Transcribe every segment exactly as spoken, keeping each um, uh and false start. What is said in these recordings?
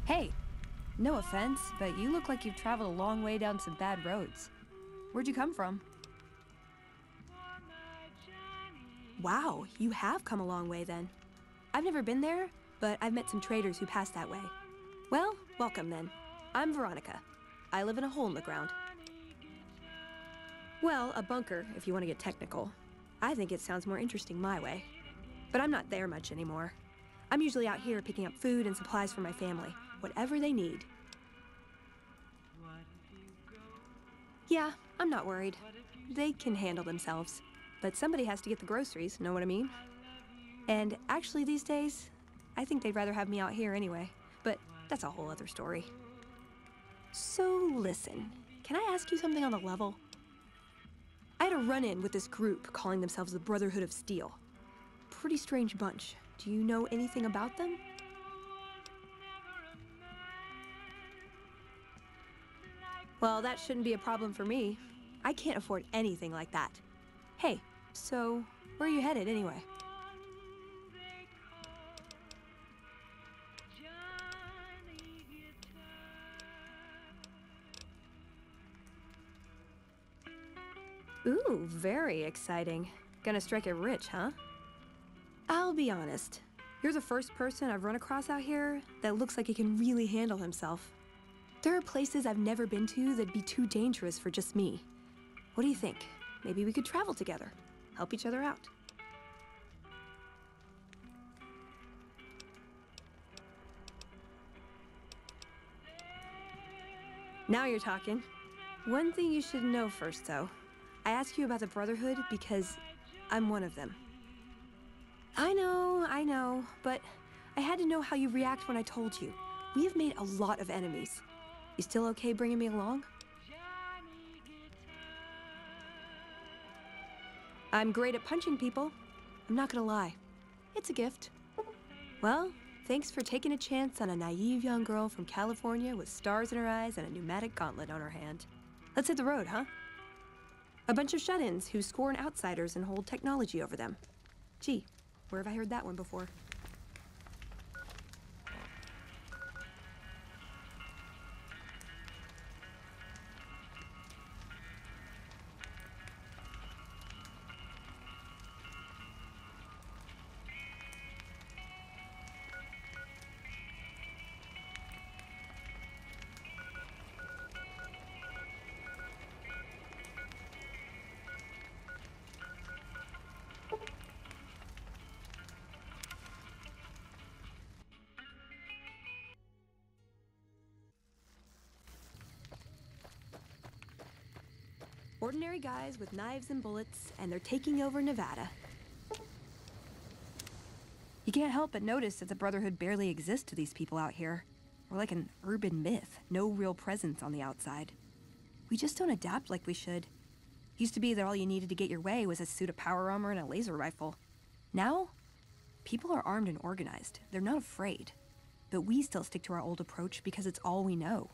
Hey, no offense, but you look like you've traveled a long way down some bad roads. Where'd you come from? Wow, you have come a long way then. I've never been there, but I've met some traders who pass that way. Well, welcome then. I'm Veronica. I live in a hole in the ground. Well, a bunker, if you want to get technical. I think it sounds more interesting my way. But I'm not there much anymore. I'm usually out here picking up food and supplies for my family, whatever they need. Yeah, I'm not worried. They can handle themselves. But somebody has to get the groceries, know what I mean? And actually these days, I think they'd rather have me out here anyway. But that's a whole other story. So listen, can I ask you something on the level? I had a run-in with this group calling themselves the Brotherhood of Steel. Pretty strange bunch. Do you know anything about them? Well, that shouldn't be a problem for me. I can't afford anything like that. Hey, so where are you headed anyway? Ooh, very exciting. Gonna strike it rich, huh? I'll be honest. You're the first person I've run across out here that looks like he can really handle himself. There are places I've never been to that'd be too dangerous for just me. What do you think? Maybe we could travel together, help each other out. Now you're talking. One thing you should know first, though. I ask you about the Brotherhood because I'm one of them. I know, I know, but I had to know how you react when I told you. We have made a lot of enemies. You still okay bringing me along? I'm great at punching people. I'm not gonna lie. It's a gift. Well, thanks for taking a chance on a naive young girl from California with stars in her eyes and a pneumatic gauntlet on her hand. Let's hit the road, huh? A bunch of shut-ins who scorn outsiders and hold technology over them. Gee, where have I heard that one before? Ordinary guys with knives and bullets, and they're taking over Nevada. You can't help but notice that the Brotherhood barely exists to these people out here. We're like an urban myth, no real presence on the outside. We just don't adapt like we should. Used to be that all you needed to get your way was a suit of power armor and a laser rifle. Now, people are armed and organized. They're not afraid. But we still stick to our old approach because it's all we know.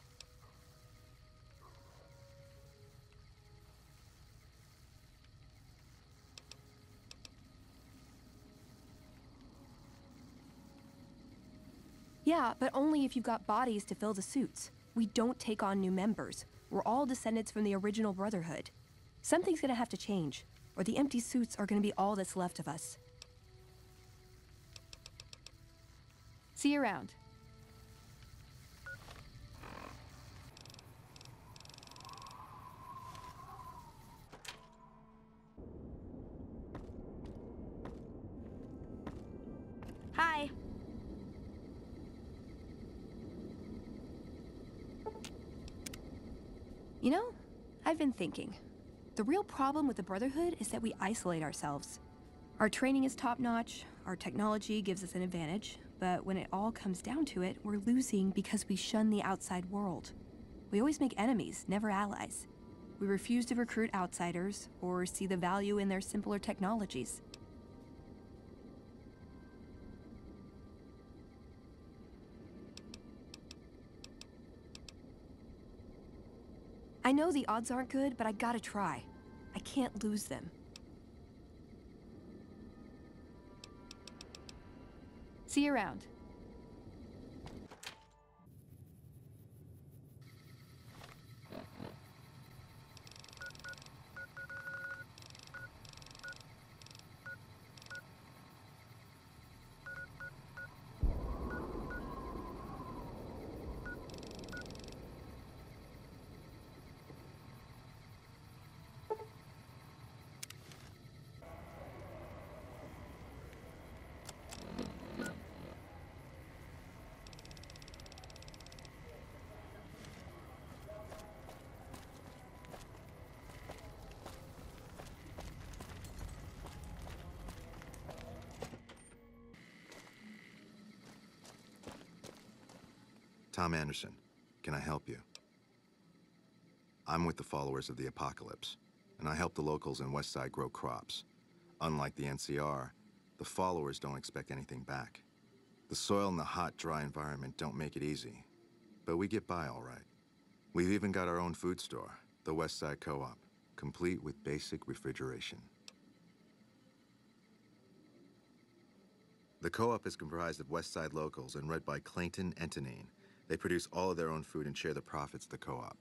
Yeah, but only if you've got bodies to fill the suits. We don't take on new members. We're all descendants from the original Brotherhood. Something's gonna have to change, or the empty suits are gonna be all that's left of us. See you around. Hi. You know, I've been thinking. The real problem with the Brotherhood is that we isolate ourselves. Our training is top-notch, our technology gives us an advantage, but when it all comes down to it, we're losing because we shun the outside world. We always make enemies, never allies. We refuse to recruit outsiders or see the value in their simpler technologies. I know the odds aren't good, but I gotta try. I can't lose them. See you around. Tom Anderson. Can I help you? I'm with the followers of the Apocalypse, and I help the locals in Westside grow crops. Unlike the N C R, the followers don't expect anything back. The soil and the hot, dry environment don't make it easy, but we get by all right. We've even got our own food store, the Westside Co-op, complete with basic refrigeration. The co-op is comprised of Westside locals and led by Clayton Entenine. They produce all of their own food and share the profits of the co-op.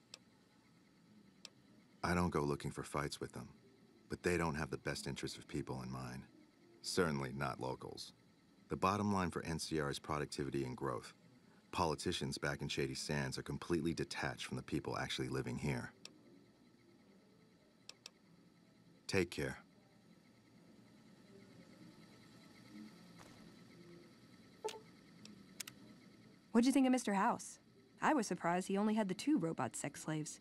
I don't go looking for fights with them, but they don't have the best interests of people in mind. Certainly not locals. The bottom line for N C R is productivity and growth. Politicians back in Shady Sands are completely detached from the people actually living here. Take care. What'd you think of Mister House? I was surprised he only had the two robot sex slaves.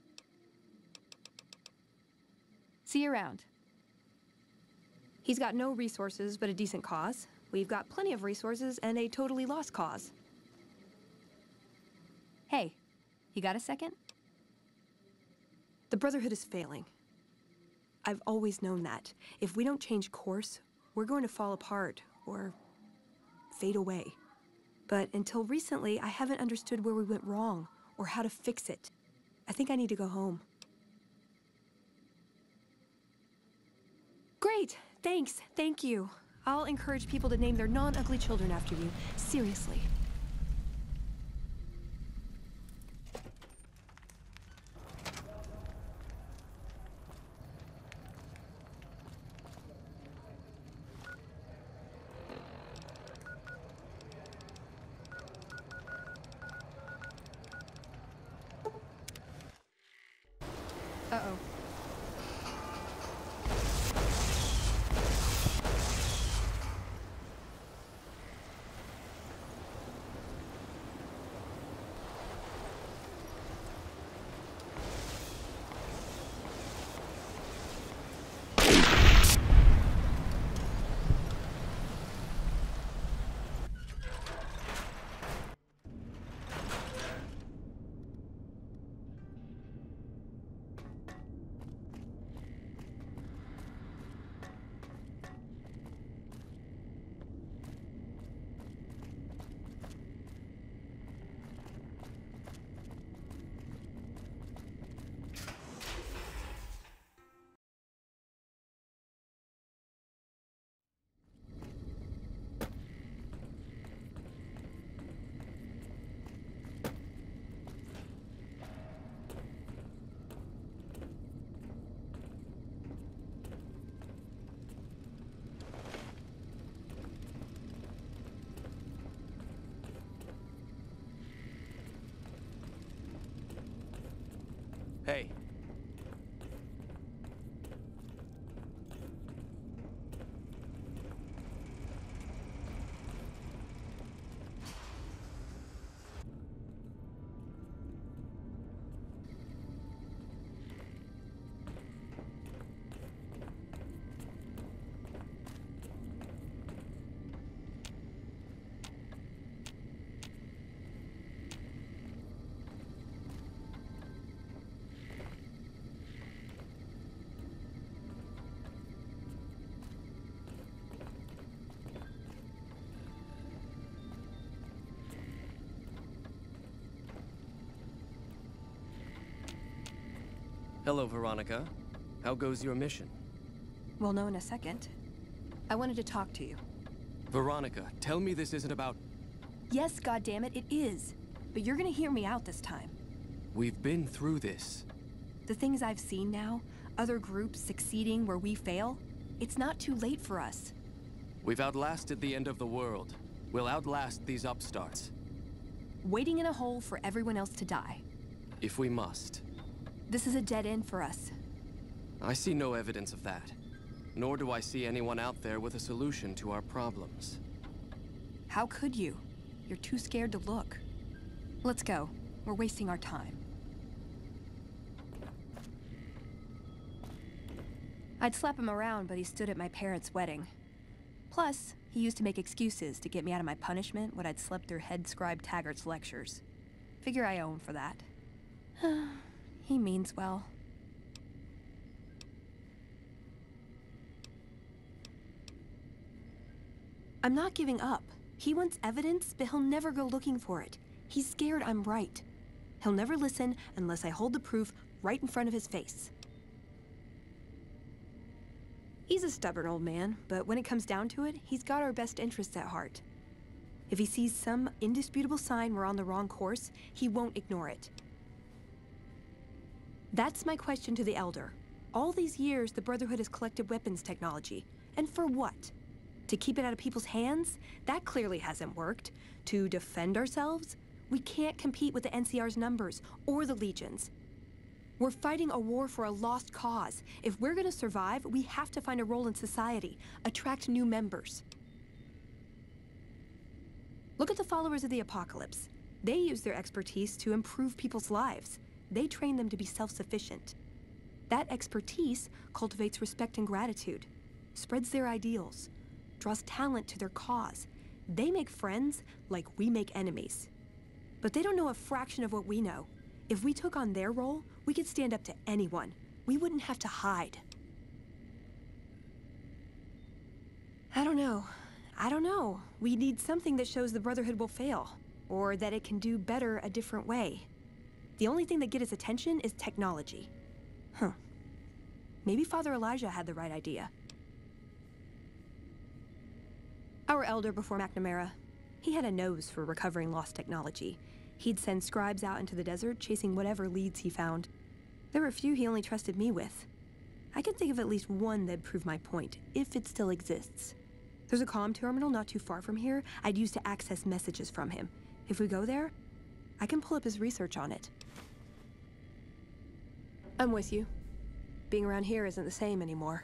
See you around. He's got no resources but a decent cause. We've got plenty of resources and a totally lost cause. Hey, you got a second? The Brotherhood is failing. I've always known that. If we don't change course, we're going to fall apart or fade away. But until recently, I haven't understood where we went wrong or how to fix it. I think I need to go home. Great, thanks, thank you. I'll encourage people to name their non-ugly children after you. Seriously. Uh-oh. Hey. Hello, Veronica. How goes your mission? We'll know in a second. I wanted to talk to you. Veronica, tell me this isn't about... Yes, goddammit, it is. But you're gonna hear me out this time. We've been through this. The things I've seen now, other groups succeeding where we fail, it's not too late for us. We've outlasted the end of the world. We'll outlast these upstarts. Waiting in a hole for everyone else to die. If we must. This is a dead end for us. I see no evidence of that. Nor do I see anyone out there with a solution to our problems. How could you? You're too scared to look. Let's go. We're wasting our time. I'd slap him around, but he stood at my parents' wedding. Plus, he used to make excuses to get me out of my punishment when I'd slept through Head Scribe Taggart's lectures. Figure I owe him for that. He means well. I'm not giving up. He wants evidence, but he'll never go looking for it. He's scared I'm right. He'll never listen unless I hold the proof right in front of his face. He's a stubborn old man, but when it comes down to it, he's got our best interests at heart. If he sees some indisputable sign we're on the wrong course, he won't ignore it. That's my question to the Elder. All these years, the Brotherhood has collected weapons technology. And for what? To keep it out of people's hands? That clearly hasn't worked. To defend ourselves? We can't compete with the N C R's numbers, or the Legions. We're fighting a war for a lost cause. If we're gonna survive, we have to find a role in society, attract new members. Look at the followers of the Apocalypse. They use their expertise to improve people's lives. They train them to be self-sufficient. That expertise cultivates respect and gratitude, spreads their ideals, draws talent to their cause. They make friends like we make enemies. But they don't know a fraction of what we know. If we took on their role, we could stand up to anyone. We wouldn't have to hide. I don't know. I don't know. We need something that shows the Brotherhood will fail, or that it can do better a different way. The only thing that gets his attention is technology. Huh. Maybe Father Elijah had the right idea. Our elder before McNamara, he had a nose for recovering lost technology. He'd send scribes out into the desert chasing whatever leads he found. There were a few he only trusted me with. I could think of at least one that'd prove my point, if it still exists. There's a comm terminal not too far from here I'd use to access messages from him. If we go there, I can pull up his research on it. I'm with you. Being around here isn't the same anymore.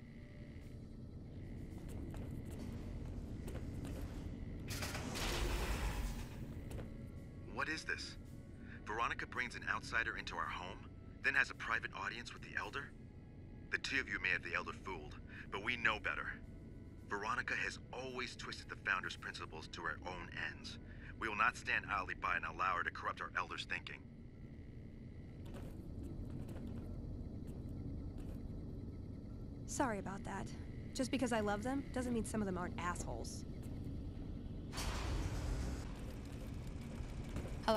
What is this? Veronica brings an outsider into our home, then has a private audience with the Elder? The two of you may have the Elder fooled, but we know better. Veronica has always twisted the Founder's principles to her own ends. We will not stand idly by and allow her to corrupt our Elder's thinking. Sorry about that. Just because I love them doesn't mean some of them aren't assholes. Hello.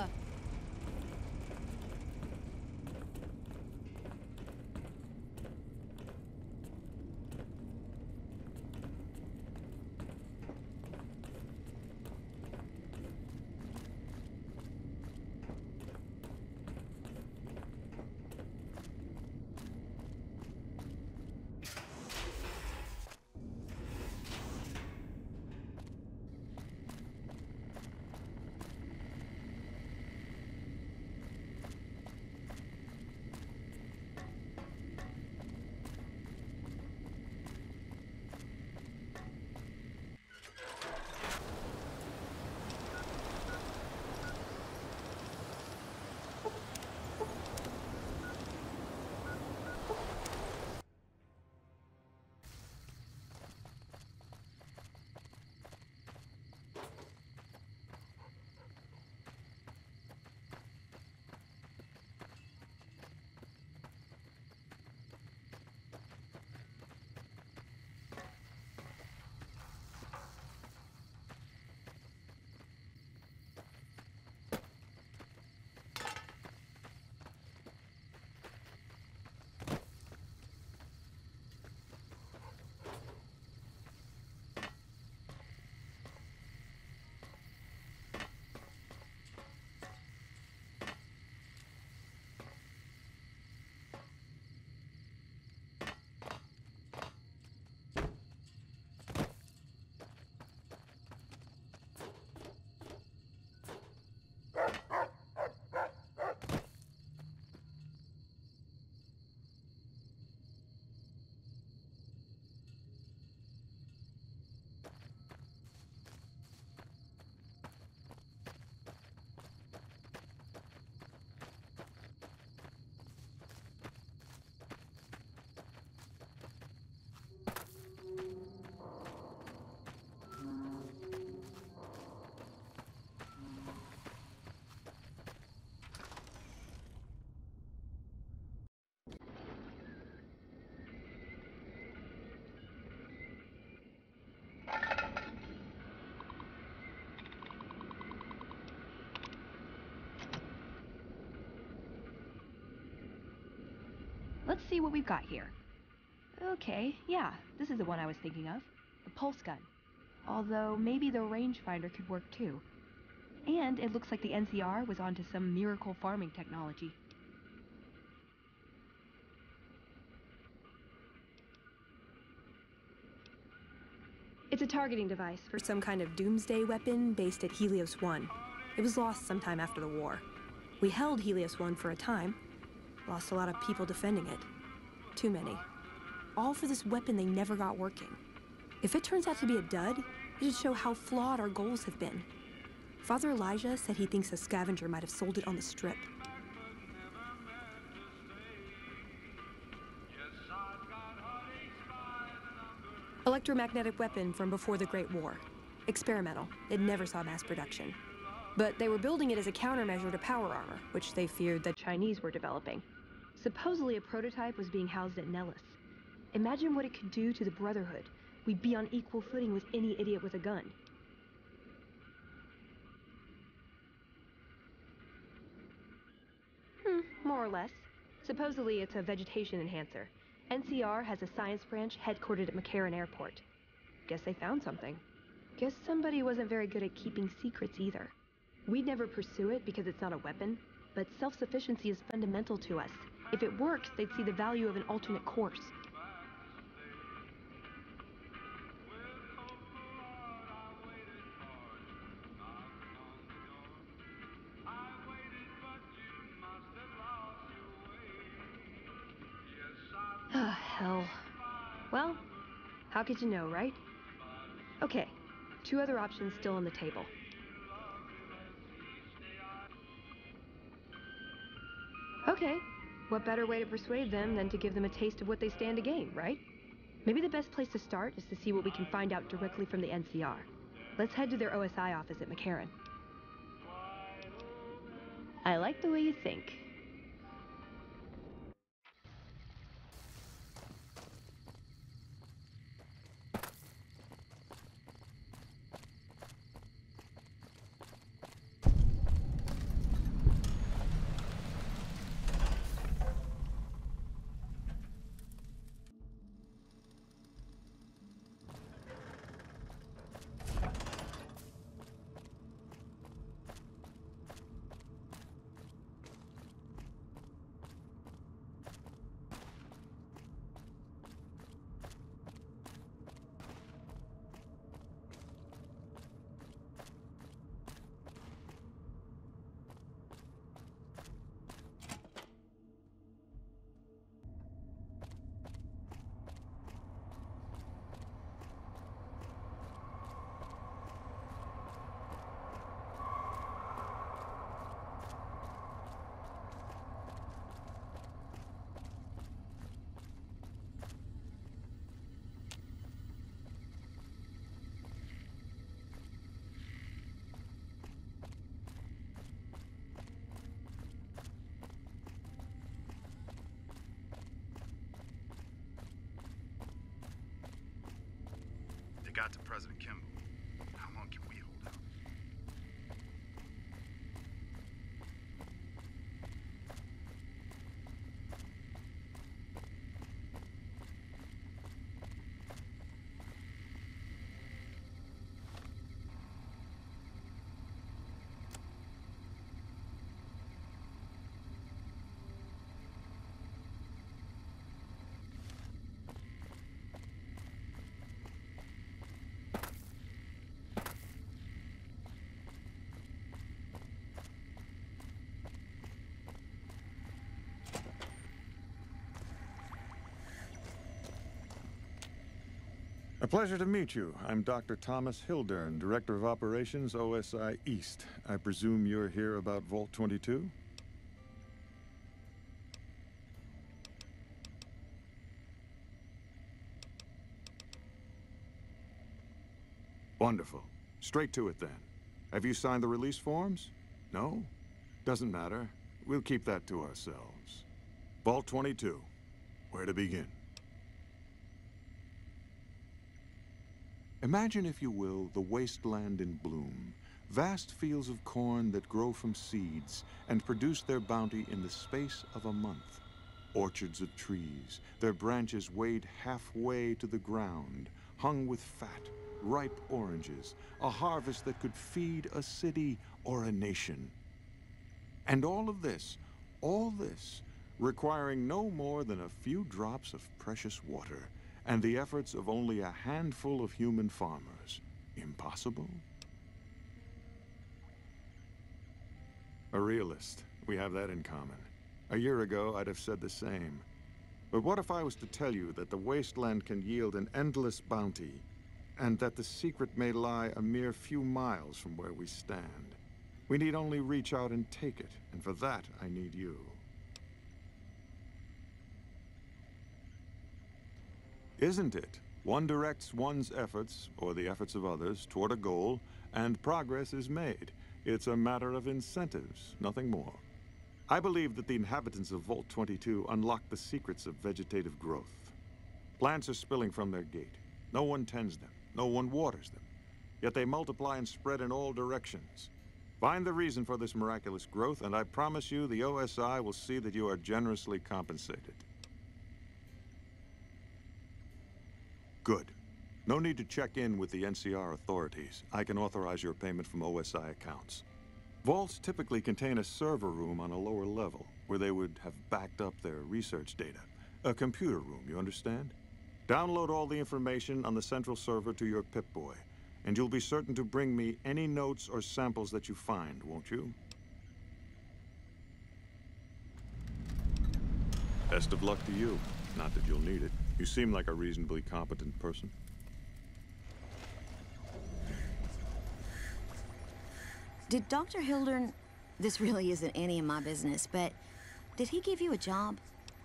let's see what we've got here. Okay, yeah, this is the one I was thinking of. The pulse gun. Although, maybe the rangefinder could work too. And it looks like the N C R was onto some miracle farming technology. It's a targeting device for some kind of doomsday weapon based at Helios one. It was lost sometime after the war. We held Helios one for a time. Lost a lot of people defending it. Too many. All for this weapon they never got working. If it turns out to be a dud, it'd show how flawed our goals have been. Father Elijah said he thinks a scavenger might have sold it on the strip. Electromagnetic weapon from before the Great War. Experimental. It never saw mass production. But they were building it as a countermeasure to power armor, which they feared the Chinese were developing. Supposedly a prototype was being housed at Nellis. Imagine what it could do to the Brotherhood. We'd be on equal footing with any idiot with a gun. Hmm, more or less. Supposedly it's a vegetation enhancer. N C R has a science branch headquartered at McCarran Airport. Guess they found something. Guess somebody wasn't very good at keeping secrets either. We'd never pursue it because it's not a weapon, but self-sufficiency is fundamental to us. If it worked, they'd see the value of an alternate course. Ah, hell. Well, how could you know, right? Okay, two other options still on the table. Okay, what better way to persuade them than to give them a taste of what they stand to gain, right? Maybe the best place to start is to see what we can find out directly from the N C R. Let's head to their O S I office at McCarran. I like the way you think. Got to President Kimball. How long can we hold out? A pleasure to meet you. I'm Doctor Thomas Hildern, Director of Operations, O S I East. I presume you're here about Vault twenty-two? Wonderful. Straight to it then. Have you signed the release forms? No? Doesn't matter. We'll keep that to ourselves. Vault twenty-two. Where to begin? Imagine, if you will, the wasteland in bloom. Vast fields of corn that grow from seeds and produce their bounty in the space of a month. Orchards of trees, their branches weighed halfway to the ground, hung with fat, ripe oranges, a harvest that could feed a city or a nation. And all of this, all this, requiring no more than a few drops of precious water and the efforts of only a handful of human farmers. Impossible? A realist. We have that in common. A year ago, I'd have said the same. But what if I was to tell you that the wasteland can yield an endless bounty, and that the secret may lie a mere few miles from where we stand? We need only reach out and take it, and for that, I need you. Isn't it? One directs one's efforts, or the efforts of others, toward a goal, and progress is made. It's a matter of incentives, nothing more. I believe that the inhabitants of Vault twenty-two unlock the secrets of vegetative growth. Plants are spilling from their gate. No one tends them. No one waters them. Yet they multiply and spread in all directions. Find the reason for this miraculous growth, and I promise you the O S I will see that you are generously compensated. Good. No need to check in with the N C R authorities. I can authorize your payment from O S I accounts. Vaults typically contain a server room on a lower level, where they would have backed up their research data. A computer room, you understand? Download all the information on the central server to your Pip-Boy, and you'll be certain to bring me any notes or samples that you find, won't you? Best of luck to you. Not that you'll need it. You seem like a reasonably competent person. Did Doctor Hildern... This really isn't any of my business, but did he give you a job?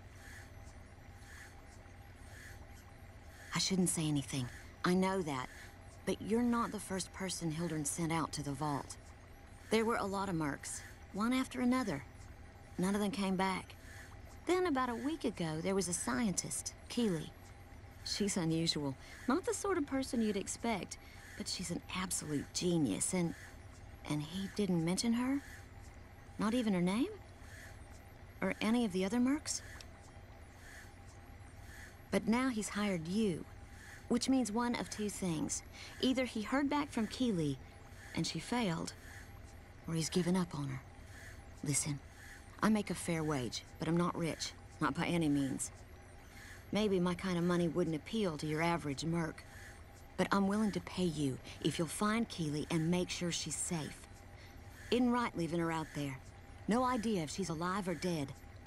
I shouldn't say anything. I know that. But you're not the first person Hildern sent out to the vault. There were a lot of mercs, one after another. None of them came back. Then about a week ago, there was a scientist, Keeley. She's unusual. Not the sort of person you'd expect, but she's an absolute genius, and... And he didn't mention her? Not even her name? Or any of the other mercs? But now he's hired you, which means one of two things. Either he heard back from Keeley, and she failed, or he's given up on her. Listen, I make a fair wage, but I'm not rich, not by any means. Maybe my kind of money wouldn't appeal to your average merc. But I'm willing to pay you if you'll find Keeley and make sure she's safe. Isn't right leaving her out there. No idea if she's alive or dead.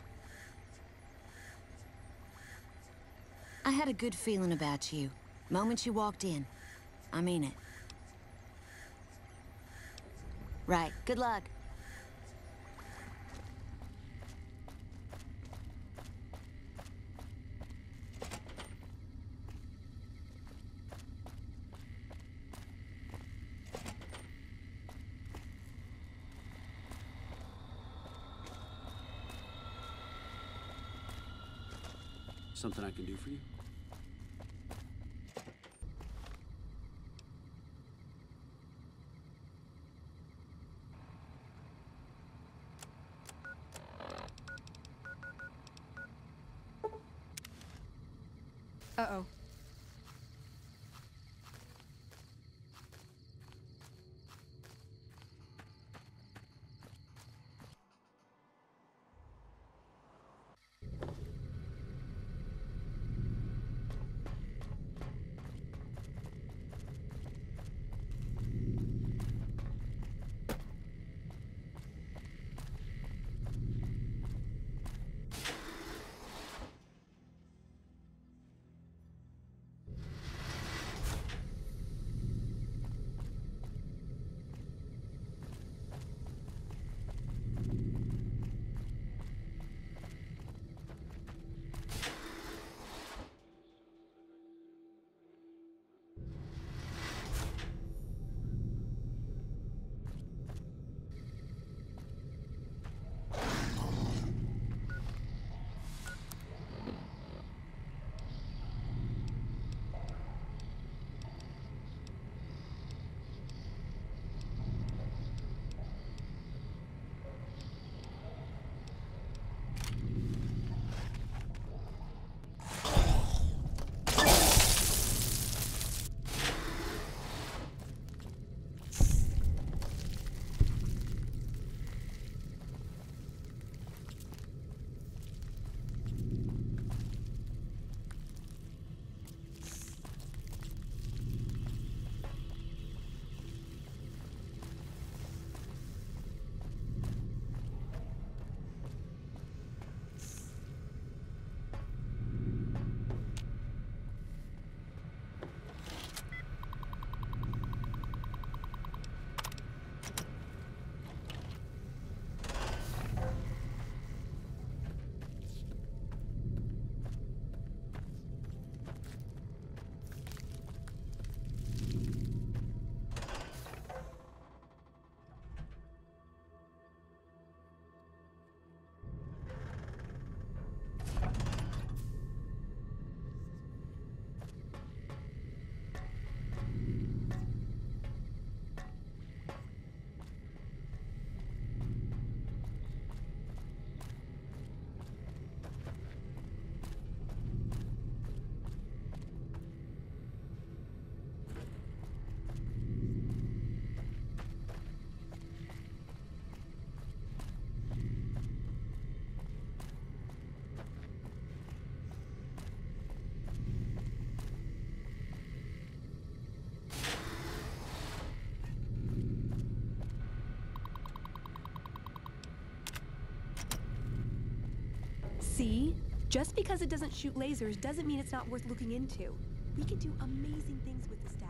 I had a good feeling about you. Moment you walked in. I mean it. Right. Good luck. Something I can do for you? Uh-oh. See? Just because it doesn't shoot lasers doesn't mean it's not worth looking into. We can do amazing things with this data.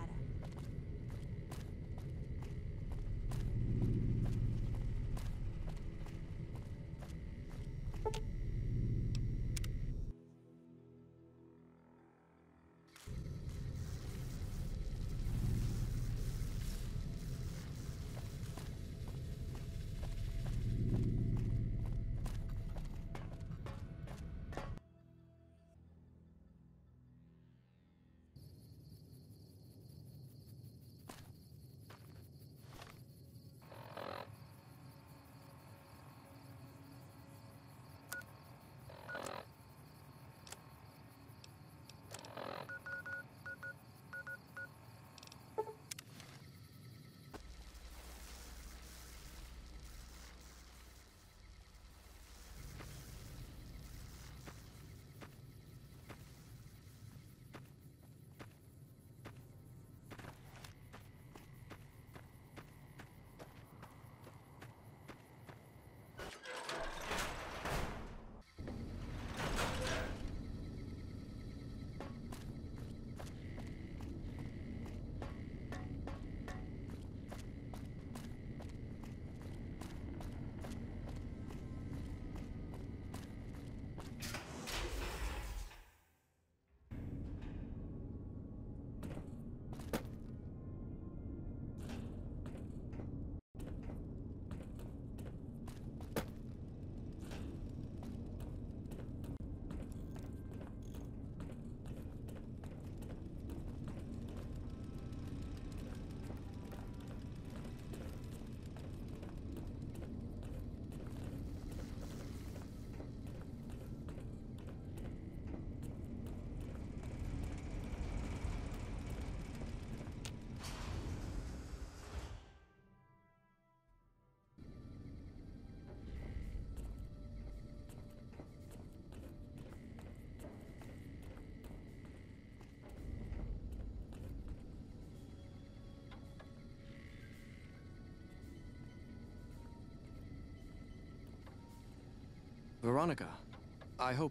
Veronica, I hope...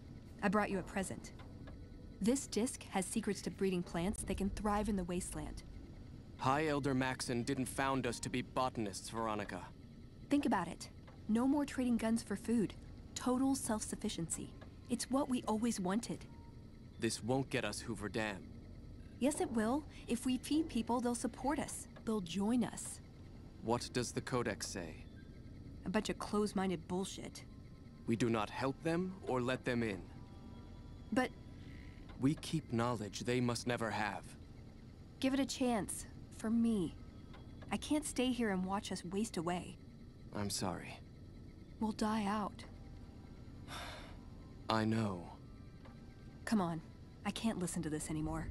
I brought you a present. This disc has secrets to breeding plants that can thrive in the wasteland. High Elder Maxon didn't found us to be botanists, Veronica. Think about it. No more trading guns for food. Total self-sufficiency. It's what we always wanted. This won't get us Hoover Dam. Yes, it will. If we feed people, they'll support us. They'll join us. What does the Codex say? A bunch of closed-minded bullshit. We do not help them or let them in. But... we keep knowledge they must never have. give it a chance. For me. I can't stay here and watch us waste away. I'm sorry. We'll die out. I know. Come on. I can't listen to this anymore.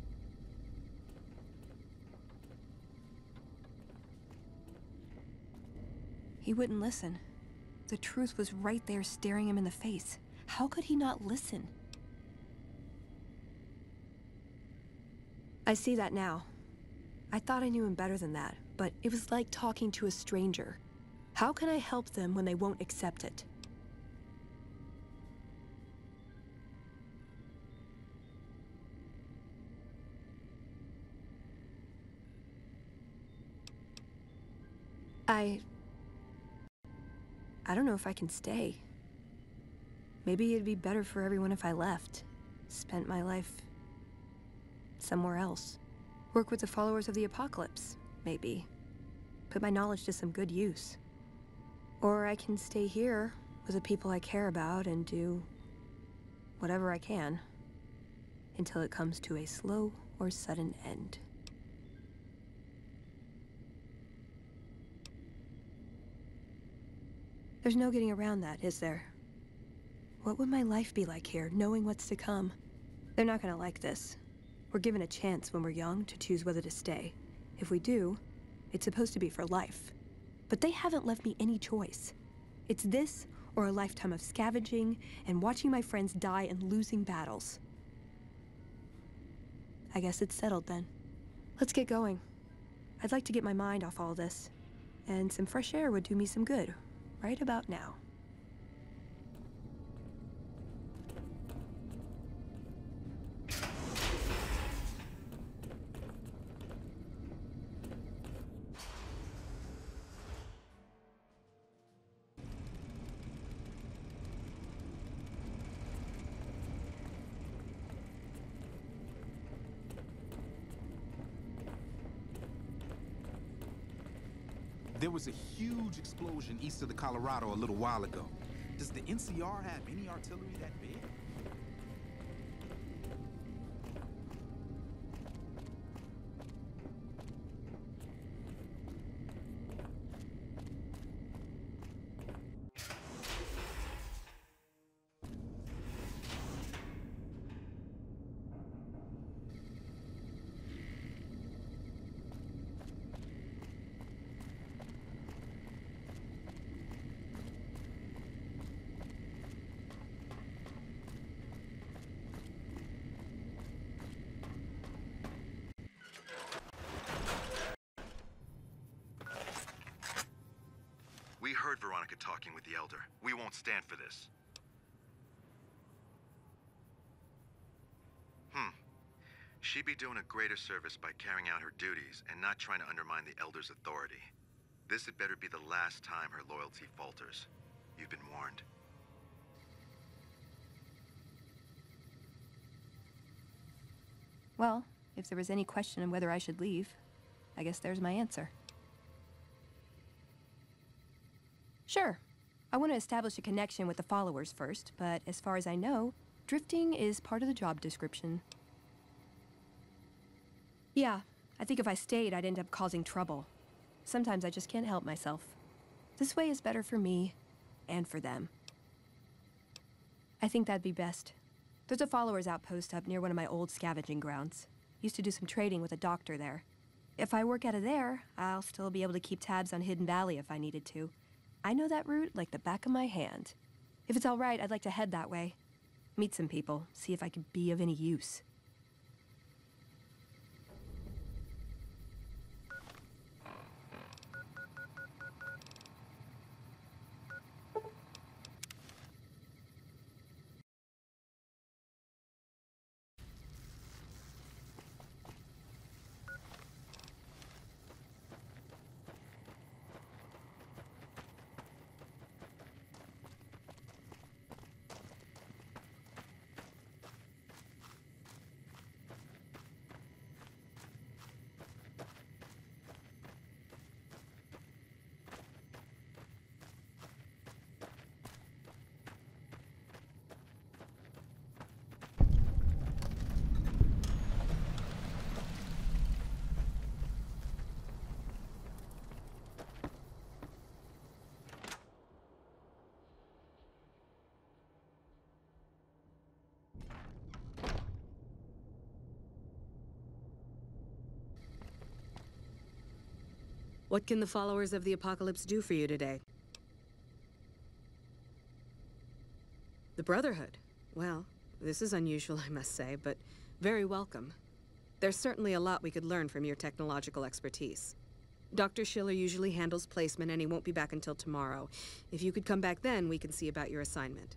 He wouldn't listen. The truth was right there staring him in the face. How could he not listen? I see that now. I thought I knew him better than that, but it was like talking to a stranger. How can I help them when they won't accept it? I... I don't know if I can stay. Maybe it'd be better for everyone if I left. Spent my life... somewhere else. Work with the followers of the Apocalypse, maybe. Put my knowledge to some good use. Or I can stay here with the people I care about and do... whatever I can. Until it comes to a slow or sudden end. There's no getting around that, is there? What would my life be like here, knowing what's to come? They're not gonna like this. We're given a chance when we're young to choose whether to stay. If we do, it's supposed to be for life. But they haven't left me any choice. It's this or a lifetime of scavenging and watching my friends die and losing battles. I guess it's settled then. Let's get going. I'd like to get my mind off all this. And some fresh air would do me some good. Right about now. There was a huge explosion east of the Colorado a little while ago. Does the N C R have any artillery that big? We heard Veronica talking with the Elder. We won't stand for this. Hmm. She'd be doing a greater service by carrying out her duties and not trying to undermine the Elder's authority. This had better be the last time her loyalty falters. You've been warned. Well, if there was any question on whether I should leave, I guess there's my answer. Sure. I want to establish a connection with the followers first, but as far as I know, drifting is part of the job description. Yeah, I think if I stayed, I'd end up causing trouble. Sometimes I just can't help myself. This way is better for me, and for them. I think that'd be best. There's a followers outpost up near one of my old scavenging grounds. Used to do some trading with a doctor there. If I work out of there, I'll still be able to keep tabs on Hidden Valley if I needed to. I know that route like the back of my hand. If it's all right, I'd like to head that way. Meet some people, see if I could be of any use. What can the followers of the Apocalypse do for you today? The Brotherhood? Well, this is unusual, I must say, but very welcome. There's certainly a lot we could learn from your technological expertise. Doctor Schiller usually handles placement, and he won't be back until tomorrow. If you could come back then, we can see about your assignment.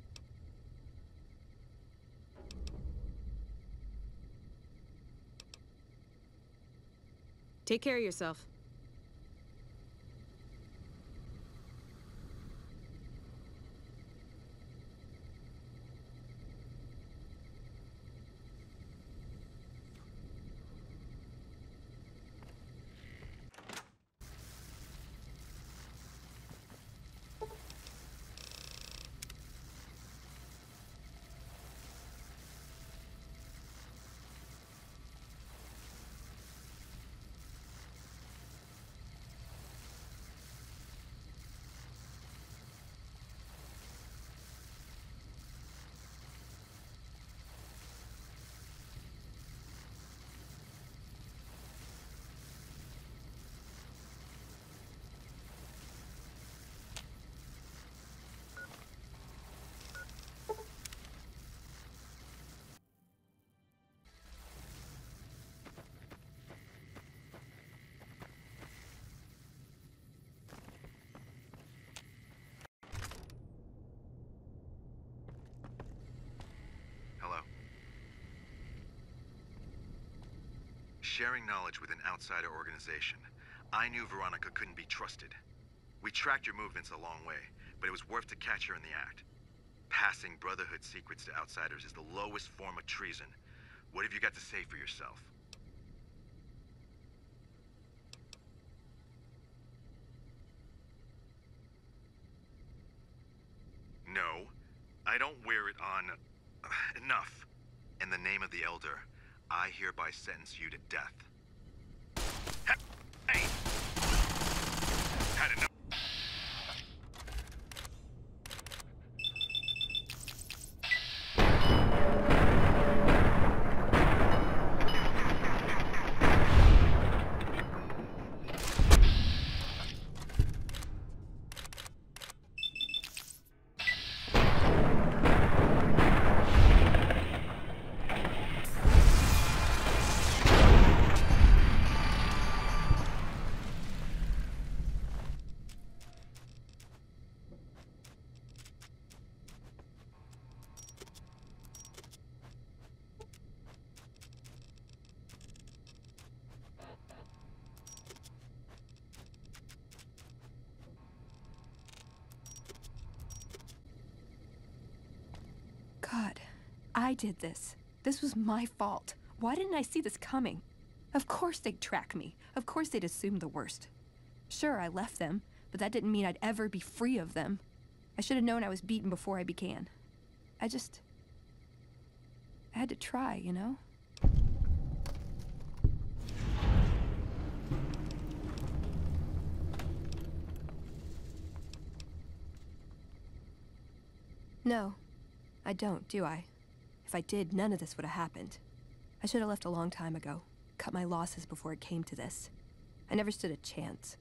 Take care of yourself. Sharing knowledge with an outsider organization. I knew Veronica couldn't be trusted. We tracked your movements a long way, but it was worth to catch her in the act. Passing Brotherhood secrets to outsiders is the lowest form of treason. What have you got to say for yourself? I don't wear it on... Enough. In the name of the Elder, I hereby sentence you to death. Hey! Had enough. God, I did this. This was my fault. Why didn't I see this coming? Of course they'd track me. Of course they'd assume the worst. Sure, I left them, but that didn't mean I'd ever be free of them. I should have known I was beaten before I began. I just... I had to try, you know? No. I don't, do I? If I did, none of this would have happened. I should have left a long time ago. Cut my losses before it came to this. I never stood a chance.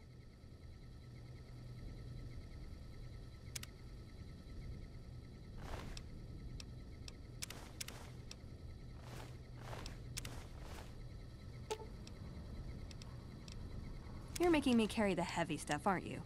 You're making me carry the heavy stuff, aren't you?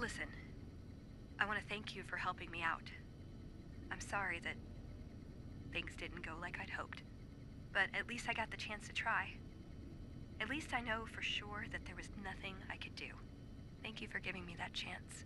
Listen, I want to thank you for helping me out. I'm sorry that things didn't go like I'd hoped, but at least I got the chance to try. At least I know for sure that there was nothing I could do. Thank you for giving me that chance.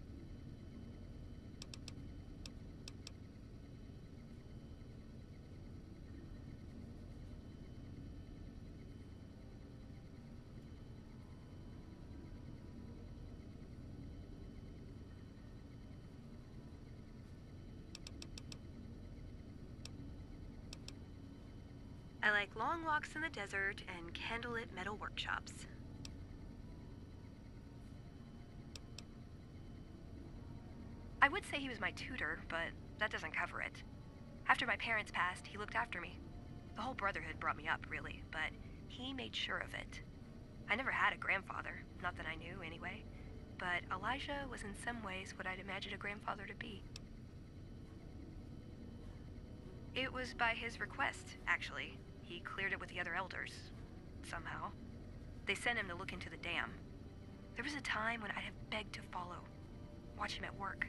I like long walks in the desert and candlelit metal workshops. I would say he was my tutor, but that doesn't cover it. After my parents passed, he looked after me. The whole Brotherhood brought me up, really, but he made sure of it. I never had a grandfather, not that I knew anyway, but Elijah was in some ways what I'd imagined a grandfather to be. It was by his request, actually. He cleared it with the other elders, somehow. They sent him to look into the dam. There was a time when I'd have begged to follow, watch him at work.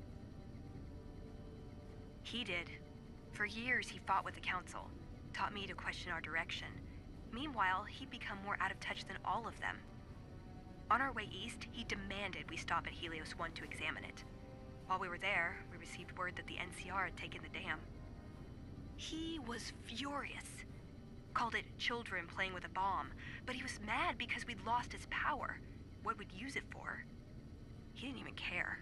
He did. For years, he fought with the council, taught me to question our direction. Meanwhile, he'd become more out of touch than all of them. On our way east, he demanded we stop at Helios one to examine it. While we were there, we received word that the N C R had taken the dam. He was furious. Called it children playing with a bomb, but he was mad because we'd lost his power. What we'd use it for. He didn't even care.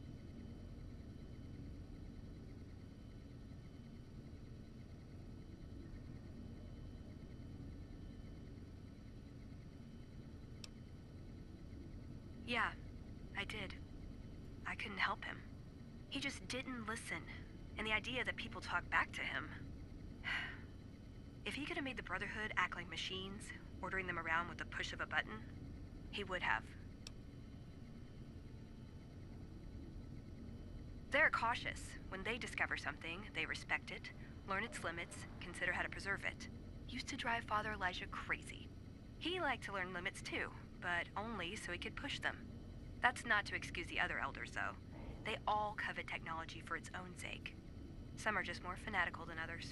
Yeah, I did. I couldn't help him. He just didn't listen, and the idea that people talk back to him. If he could have made the Brotherhood act like machines, ordering them around with the push of a button, he would have. They're cautious. When they discover something, they respect it, learn its limits, consider how to preserve it. Used to drive Father Elijah crazy. He liked to learn limits too, but only so he could push them. That's not to excuse the other elders, though. They all covet technology for its own sake. Some are just more fanatical than others.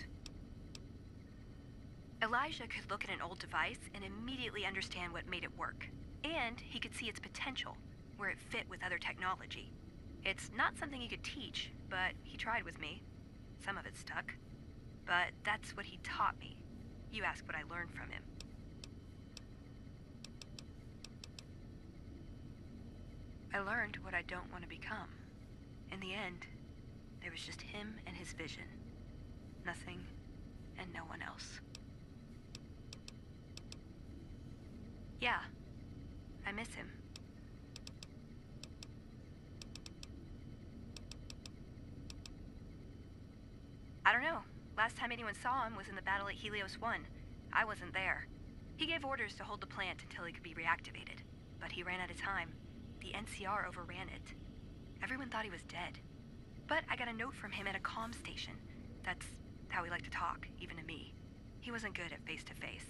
Elijah could look at an old device and immediately understand what made it work. And he could see its potential, where it fit with other technology. It's not something he could teach, but he tried with me. Some of it stuck. But that's what he taught me. You ask what I learned from him. I learned what I don't want to become. In the end, there was just him and his vision. Nothing and no one else. Yeah, I miss him. I don't know. Last time anyone saw him was in the battle at Helios one. I wasn't there. He gave orders to hold the plant until he could be reactivated, but he ran out of time. The N C R overran it. Everyone thought he was dead. But I got a note from him at a comm station. That's how he liked to talk, even to me. He wasn't good at face-to-face.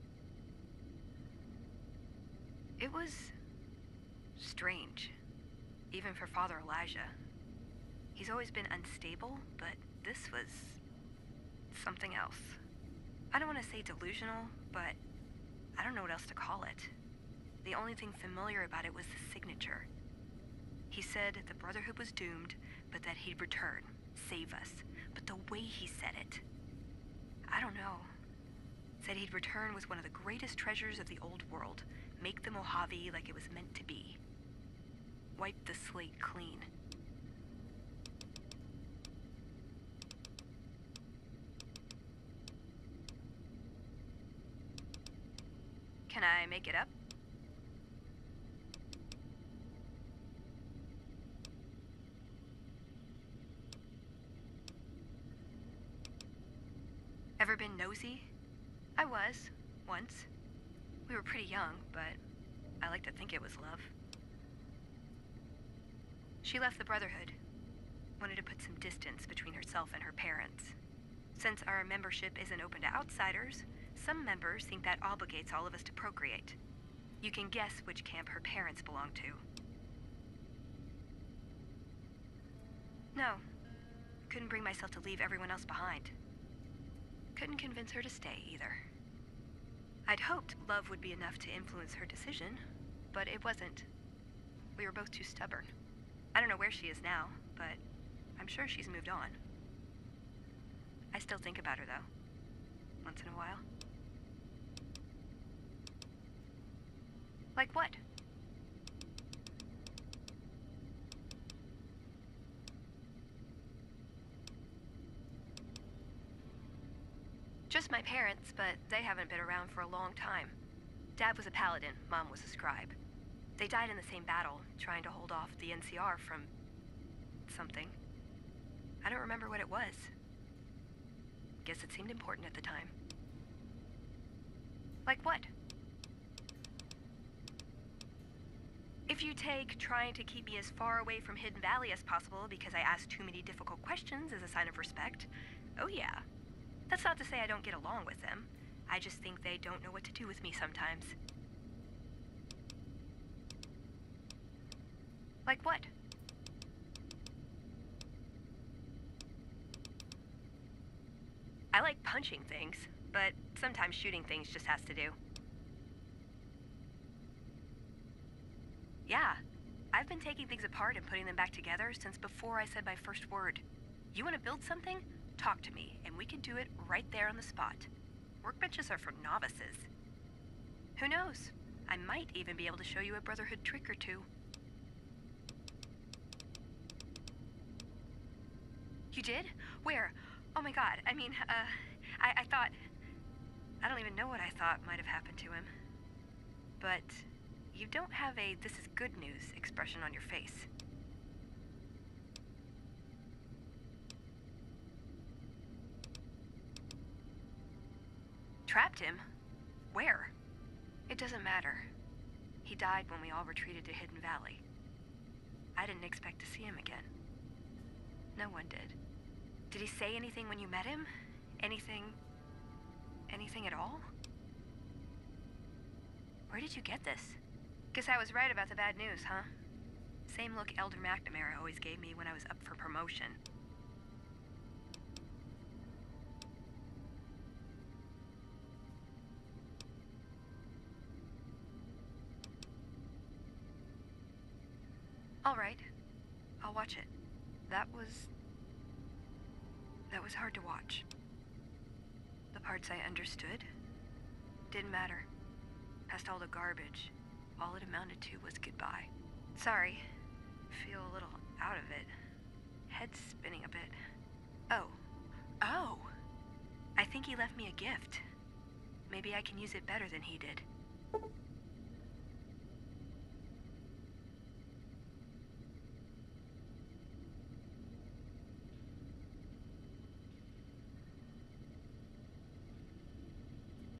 It was strange, even for Father Elijah. He's always been unstable, but this was something else. I don't want to say delusional, but I don't know what else to call it. The only thing familiar about it was the signature. He said the Brotherhood was doomed, but that he'd return, save us. But the way he said it, I don't know. Said he'd return with one of the greatest treasures of the old world, make the Mojave like it was meant to be. Wipe the slate clean. Can I make it up? Ever been nosy? I was, once. We were pretty young, but I like to think it was love. She left the Brotherhood. Wanted to put some distance between herself and her parents. Since our membership isn't open to outsiders, some members think that obligates all of us to procreate. You can guess which camp her parents belong to. No. Couldn't bring myself to leave everyone else behind. Couldn't convince her to stay, either. I'd hoped love would be enough to influence her decision, but it wasn't. We were both too stubborn. I don't know where she is now, but I'm sure she's moved on. I still think about her, though. Once in a while. Like what? Just my parents, but they haven't been around for a long time. Dad was a paladin, Mom was a scribe. They died in the same battle, trying to hold off the N C R from... something. I don't remember what it was. Guess it seemed important at the time. Like what? If you take trying to keep me as far away from Hidden Valley as possible because I ask too many difficult questions as a sign of respect, oh yeah. That's not to say I don't get along with them. I just think they don't know what to do with me sometimes. Like what? I like punching things, but sometimes shooting things just has to do. Yeah, I've been taking things apart and putting them back together since before I said my first word. You want to build something? Talk to me, and we can do it right there on the spot. Workbenches are for novices. Who knows? I might even be able to show you a Brotherhood trick or two. You did? Where? Oh my god, I mean, uh, I, I thought... I don't even know what I thought might have happened to him. But you don't have a "this is good news" expression on your face. Trapped him? Where? It doesn't matter. He died when we all retreated to Hidden Valley. I didn't expect to see him again. No one did. Did he say anything when you met him? Anything... anything at all? Where did you get this? Guess I was right about the bad news, huh? Same look Elder McNamara always gave me when I was up for promotion. All right. I'll watch it. That was... that was hard to watch. The parts I understood didn't matter. Past all the garbage, all it amounted to was goodbye. Sorry. Feel a little out of it. Head's spinning a bit. Oh. Oh! I think he left me a gift. Maybe I can use it better than he did.